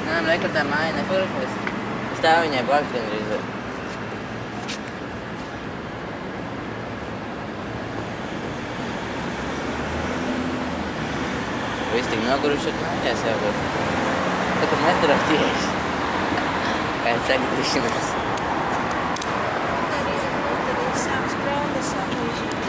Nē, rekur tā māja nefotografēs. Stāv viņai blakus gandrīz. Viss tik noguruši ir mājās jābūt. Tā kā metrā tieši. Kā sagadīšanās. Arī sāks braudas atlīšana.